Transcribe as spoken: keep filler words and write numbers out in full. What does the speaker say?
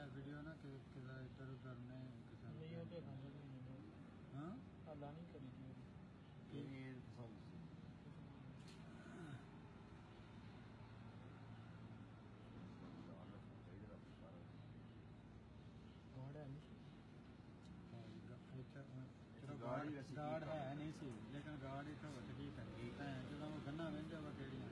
video ना कि किदा इधर उधर ने नहीं होते हाँ अल्लाह नहीं करी थी ये पसंद से गाड़ है नहीं सी लेकिन गाड़ इतना ठीक है जो गन्ना वेंदा वा केड़ियां